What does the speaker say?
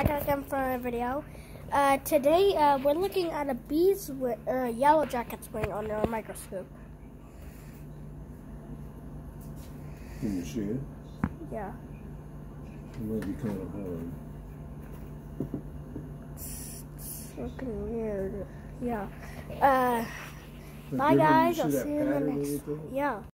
back again for a video. Today we're looking at a bee's yellow jacket's wing under a microscope. Can you see it? Yeah. It might be kind of hard. It's looking weird. Yeah. Bye guys, I'll see you in the next. Yeah.